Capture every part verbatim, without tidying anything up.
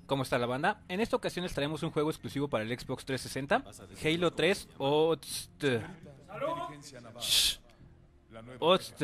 ¿Cómo está la banda? En esta ocasión les traemos un juego exclusivo para el Xbox trescientos sesenta, Halo tres Otst. Shh. Otst.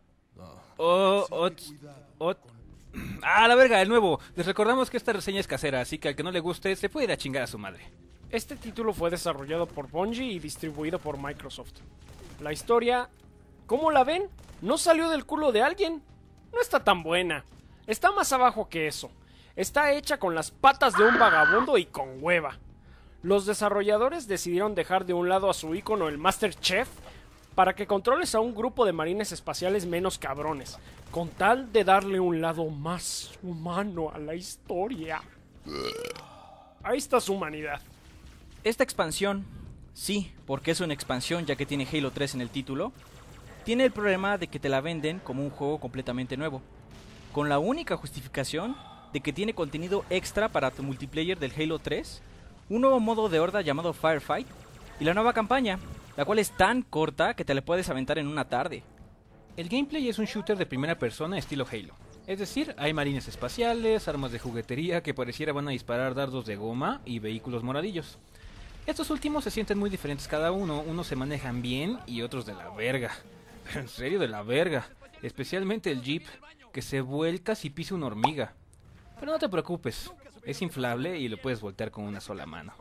O, ot, ot. Ah, la verga, el nuevo. Les recordamos que esta reseña es casera, así que al que no le guste se puede ir a chingar a su madre. Este título fue desarrollado por Bungie y distribuido por Microsoft. La historia, ¿cómo la ven? ¿No salió del culo de alguien? No está tan buena. Está más abajo que eso. Está hecha con las patas de un vagabundo y con hueva. Los desarrolladores decidieron dejar de un lado a su ícono, el Master Chef, para que controles a un grupo de marines espaciales menos cabrones, con tal de darle un lado más humano a la historia. Ahí está su humanidad. Esta expansión, sí, porque es una expansión ya que tiene Halo tres en el título, tiene el problema de que te la venden como un juego completamente nuevo, con la única justificación de que tiene contenido extra para tu multiplayer del Halo tres, un nuevo modo de horda llamado Firefight y la nueva campaña, la cual es tan corta que te la puedes aventar en una tarde. El gameplay es un shooter de primera persona estilo Halo. Es decir, hay marines espaciales, armas de juguetería que pareciera van a disparar dardos de goma y vehículos moradillos. Estos últimos se sienten muy diferentes cada uno, unos se manejan bien y otros de la verga. Pero en serio de la verga, especialmente el Jeep, que se vuelca si pisa una hormiga. Pero no te preocupes, es inflable y lo puedes voltear con una sola mano.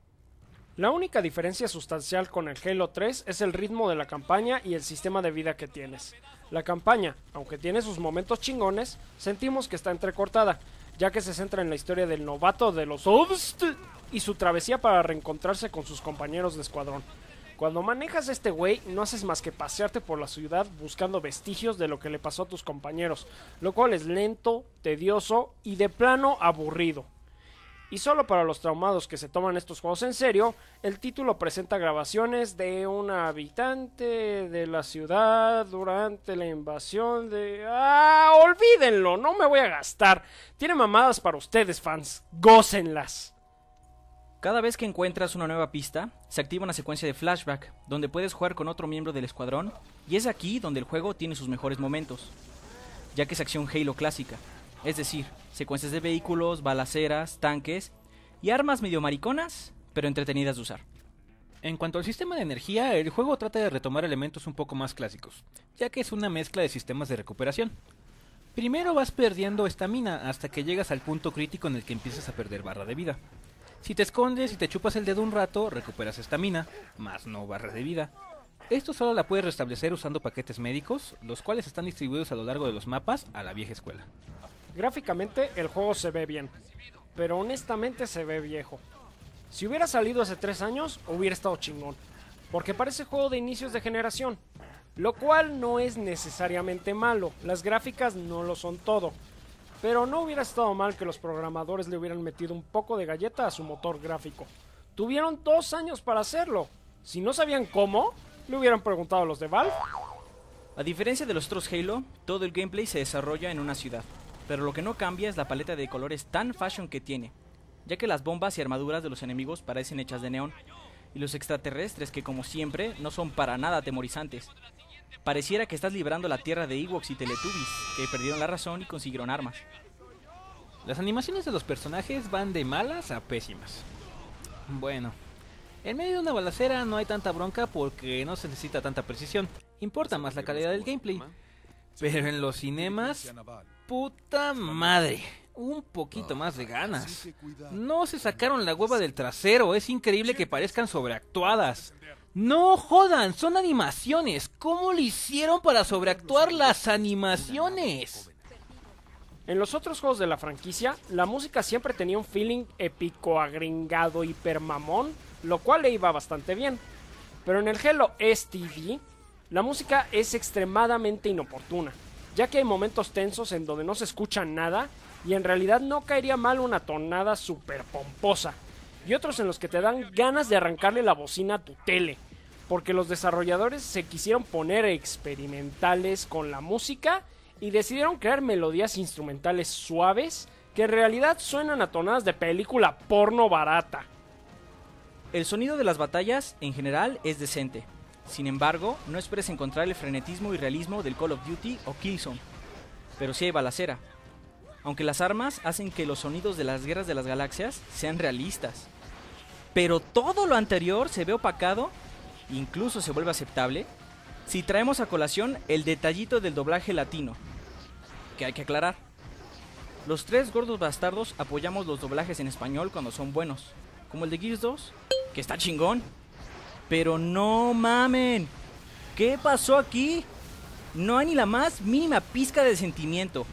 La única diferencia sustancial con el Halo tres es el ritmo de la campaña y el sistema de vida que tienes. La campaña, aunque tiene sus momentos chingones, sentimos que está entrecortada, ya que se centra en la historia del novato de los Otst y su travesía para reencontrarse con sus compañeros de escuadrón. Cuando manejas a este güey, no haces más que pasearte por la ciudad buscando vestigios de lo que le pasó a tus compañeros, lo cual es lento, tedioso y de plano aburrido. Y solo para los traumados que se toman estos juegos en serio, el título presenta grabaciones de un habitante de la ciudad durante la invasión de... ¡Ah! ¡Olvídenlo! No me voy a gastar. Tiene mamadas para ustedes, fans. ¡Gócenlas! Cada vez que encuentras una nueva pista, se activa una secuencia de flashback, donde puedes jugar con otro miembro del escuadrón, y es aquí donde el juego tiene sus mejores momentos, ya que es acción Halo clásica. Es decir, secuencias de vehículos, balaceras, tanques y armas medio mariconas, pero entretenidas de usar. En cuanto al sistema de energía, el juego trata de retomar elementos un poco más clásicos, ya que es una mezcla de sistemas de recuperación. Primero vas perdiendo estamina hasta que llegas al punto crítico en el que empiezas a perder barra de vida. Si te escondes y te chupas el dedo un rato, recuperas estamina, más no barra de vida. Esto solo la puedes restablecer usando paquetes médicos, los cuales están distribuidos a lo largo de los mapas a la vieja escuela. Gráficamente el juego se ve bien, pero honestamente se ve viejo. Si hubiera salido hace tres años, hubiera estado chingón, porque parece juego de inicios de generación, lo cual no es necesariamente malo, las gráficas no lo son todo, pero no hubiera estado mal que los programadores le hubieran metido un poco de galleta a su motor gráfico. Tuvieron dos años para hacerlo, si no sabían cómo, le hubieran preguntado a los de Valve. A diferencia de los otros Halo, todo el gameplay se desarrolla en una ciudad. Pero lo que no cambia es la paleta de colores tan fashion que tiene, ya que las bombas y armaduras de los enemigos parecen hechas de neón, y los extraterrestres que como siempre no son para nada atemorizantes. Pareciera que estás librando la tierra de Ewoks y Teletubbies, que perdieron la razón y consiguieron armas. Las animaciones de los personajes van de malas a pésimas. Bueno, en medio de una balacera no hay tanta bronca porque no se necesita tanta precisión, importa más la calidad del gameplay. Pero en los cinemas... ¡Puta madre! Un poquito más de ganas. No se sacaron la hueva del trasero. Es increíble que parezcan sobreactuadas. ¡No jodan! Son animaciones. ¿Cómo le hicieron para sobreactuar las animaciones? En los otros juegos de la franquicia, la música siempre tenía un feeling épico, agringado, hipermamón, lo cual le iba bastante bien. Pero en el Halo S T D, la música es extremadamente inoportuna, ya que hay momentos tensos en donde no se escucha nada y en realidad no caería mal una tonada super pomposa, y otros en los que te dan ganas de arrancarle la bocina a tu tele, porque los desarrolladores se quisieron poner experimentales con la música y decidieron crear melodías instrumentales suaves que en realidad suenan a tonadas de película porno barata. El sonido de las batallas en general es decente. Sin embargo, no esperes encontrar el frenetismo y realismo del Call of Duty o Killzone, pero sí hay balacera. aunque las armas hacen que los sonidos de las guerras de las galaxias sean realistas. Pero todo lo anterior se ve opacado, incluso se vuelve aceptable, si traemos a colación el detallito del doblaje latino, que hay que aclarar. Los tres gordos bastardos apoyamos los doblajes en español cuando son buenos, como el de Gears dos, que está chingón. Pero no mamen, ¿qué pasó aquí? No hay ni la más mínima pizca de sentimiento.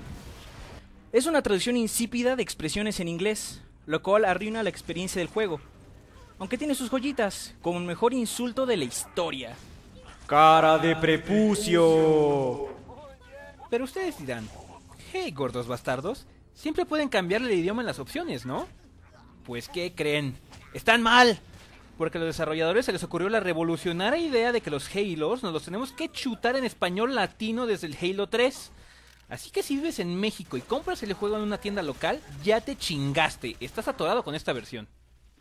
Es una traducción insípida de expresiones en inglés, lo cual arruina la experiencia del juego. Aunque tiene sus joyitas, como el mejor insulto de la historia. ¡Cara de prepucio! Pero ustedes dirán, hey gordos bastardos, siempre pueden cambiarle el idioma en las opciones, ¿no? Pues ¿qué creen? ¡Están mal! Porque a los desarrolladores se les ocurrió la revolucionaria idea de que los Halos nos los tenemos que chutar en español latino desde el Halo tres. Así que si vives en México y compras el juego en una tienda local, ya te chingaste, estás atorado con esta versión.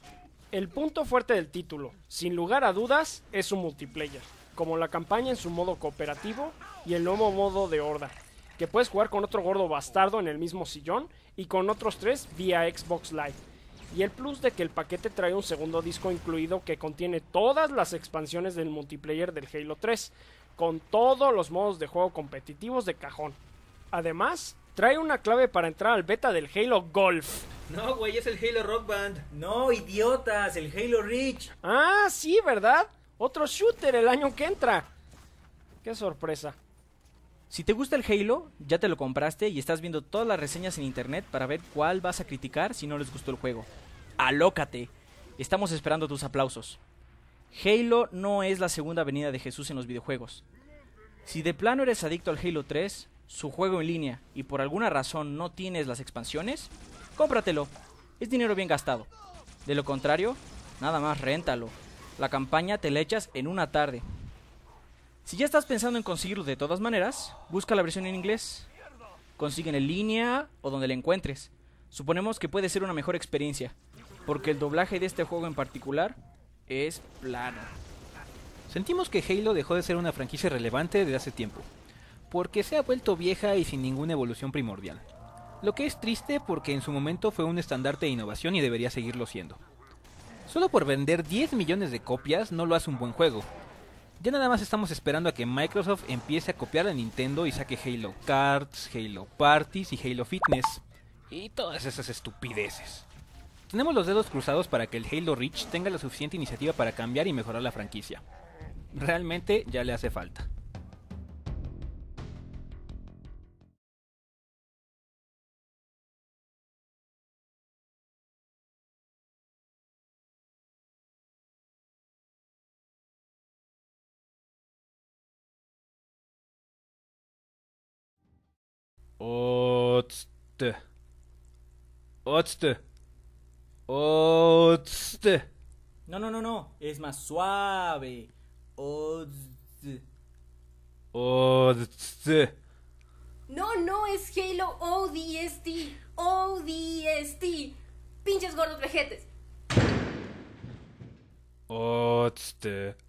El punto fuerte del título, sin lugar a dudas, es su multiplayer, como la campaña en su modo cooperativo y el nuevo modo de horda, que puedes jugar con otro gordo bastardo en el mismo sillón y con otros tres vía Xbox Live. Y el plus de que el paquete trae un segundo disco incluido que contiene todas las expansiones del multiplayer del Halo tres, con todos los modos de juego competitivos de cajón. Además, trae una clave para entrar al beta del Halo Golf. No, güey, es el Halo Rock Band. No, idiotas, el Halo Reach. Ah, sí, ¿verdad? Otro shooter el año que entra. Qué sorpresa. Si te gusta el Halo, ya te lo compraste y estás viendo todas las reseñas en internet para ver cuál vas a criticar si no les gustó el juego. ¡Alócate! Estamos esperando tus aplausos. Halo no es la segunda venida de Jesús en los videojuegos. Si de plano eres adicto al Halo tres, su juego en línea, y por alguna razón no tienes las expansiones, cómpratelo. Es dinero bien gastado. De lo contrario, nada más réntalo. La campaña te la echas en una tarde. Si ya estás pensando en conseguirlo de todas maneras, busca la versión en inglés. Consiguen en línea o donde la encuentres. Suponemos que puede ser una mejor experiencia, porque el doblaje de este juego en particular es plano. Sentimos que Halo dejó de ser una franquicia relevante desde hace tiempo, porque se ha vuelto vieja y sin ninguna evolución primordial. Lo que es triste porque en su momento fue un estandarte de innovación y debería seguirlo siendo. Solo por vender diez millones de copias no lo hace un buen juego. Ya nada más estamos esperando a que Microsoft empiece a copiar a Nintendo y saque Halo Cards, Halo Parties y Halo Fitness. Y todas esas estupideces. Tenemos los dedos cruzados para que el Halo Reach tenga la suficiente iniciativa para cambiar y mejorar la franquicia. Realmente ya le hace falta. Otst. Otst. Otst. No, no, no, no. Es más suave. Odz. Otst. No, no es Halo O D S T. O D S T. Pinches gordos vejetes. Otst.